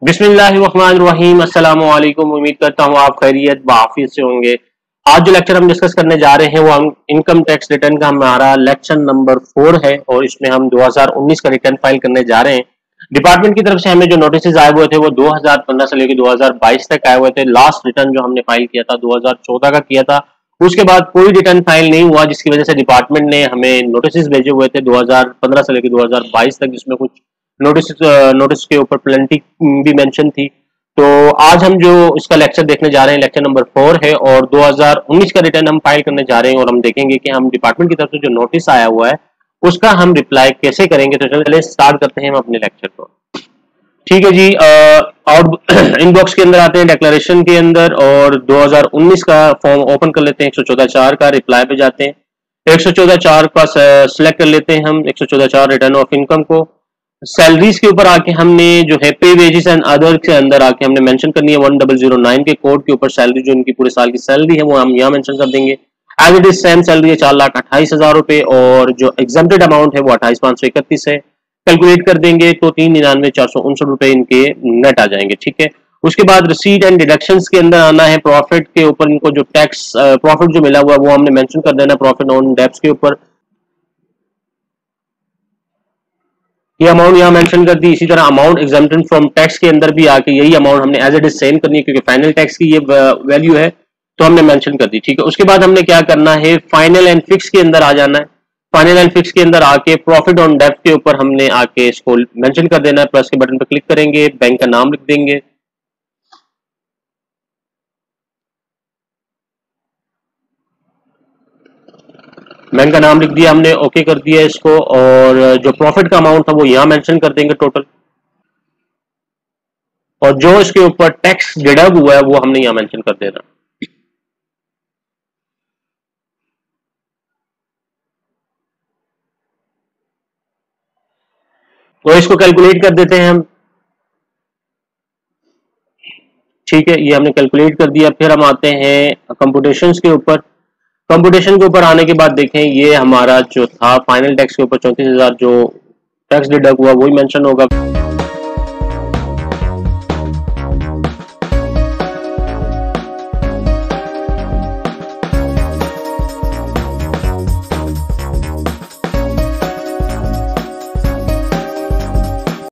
बिस्मिल्लाहिर्रहमानिर्रहीम। अस्सलामु अलैकुम। उम्मीद करता हूँ आप खैरियत बाफियत से होंगे। आज जो लेक्चर हम डिस्कस करने जा रहे हैं वो हम इनकम टैक्स रिटर्न का हमारा लेक्चर नंबर 4 है और इसमें हम 2019 का रिटर्न फाइल करने जा रहे हैं। डिपार्टमेंट की तरफ से हमें जो नोटिस आए हुए थे वो 2015 से लेकर 2022 तक आए हुए थे। लास्ट रिटर्न जो हमने फाइल किया था 2014 का किया था। उसके बाद कोई रिटर्न फाइल नहीं हुआ, जिसकी वजह से डिपार्टमेंट ने हमें नोटिस भेजे हुए थे 2015 से लेकर 2022 तक, जिसमें कुछ नोटिस के ऊपर प्लेंटी भी मेंशन थी। तो आज हम जो इसका लेक्चर देखने जा रहे हैं लेक्चर नंबर 4 है और 2019 का रिटर्न हम फाइल करने जा रहे हैं और हम देखेंगे कि हम डिपार्टमेंट की तरफ से जो नोटिस आया हुआ है उसका हम रिप्लाई कैसे करेंगे। तो चलिए स्टार्ट करते हैं हम अपने लेक्चर को। ठीक है जी, आउट इनबॉक्स के अंदर आते हैं, डिक्लेरेशन के अंदर, और 2019 का फॉर्म ओपन कर लेते हैं। 114(4) का रिप्लाई पे जाते हैं। 114(4) का सिलेक्ट कर लेते हैं हम 114(4) रिटर्न ऑफ इनकम को। सैलरीज के ऊपर आके हमने जो है पे वेजेस एंड अदर के अंदर आके हमने मेंशन करनी है 1009 के कोड के ऊपर सैलरी, जो इनकी पूरे साल की सैलरी है वो हम यहाँ मेंशन कर देंगे। As it is same salary है 4,28,000 रुपए और जो एग्जम्प्टेड अमाउंट है वो 28,531 है। कैलकुलेट कर देंगे तो 3,99,459 रुपए इनके नेट आ जाएंगे। ठीक है, उसके बाद रिसीट एंड डिडक्शंस के अंदर आना है। प्रॉफिट के ऊपर इनको जो टैक्स प्रॉफिट जो मिला हुआ है वो हमने मेंशन कर देना है प्रॉफिट ऑन डेब्ट्स के ऊपर। ये अमाउंट यहाँ मेंशन कर दी। इसी तरह अमाउंट एग्जम्प्टेड फ्रॉम टैक्स के अंदर भी आके यही अमाउंट हमने एज इट इज सेम करनी है, क्योंकि फाइनल टैक्स की ये वैल्यू है तो हमने मेंशन कर दी। ठीक है, उसके बाद हमने क्या करना है, फाइनल एंड फिक्स के अंदर आ जाना है। फाइनल एंड फिक्स के अंदर आके प्रॉफिट ऑन डेब्ट के ऊपर हमने आके इसको मेंशन कर देना है। प्लस के बटन पर क्लिक करेंगे, बैंक का नाम लिख देंगे, बैंक का नाम लिख दिया हमने, ओके कर दिया इसको, और जो प्रॉफिट का अमाउंट था वो यहाँ मेंशन कर देंगे टोटल, और जो इसके ऊपर टैक्स डिडक्ट हुआ है वो हमने यहाँ मेंशन कर देना। तो इसको कैलकुलेट कर देते हैं हम। ठीक है, ये हमने कैलकुलेट कर दिया। फिर हम आते हैं कंप्यूटेशंस के ऊपर। कंप्यूटेशन के ऊपर आने के बाद देखें ये हमारा जो था फाइनल टैक्स के ऊपर 34,000 जो टैक्स डिडक्ट हुआ वही मेंशन होगा।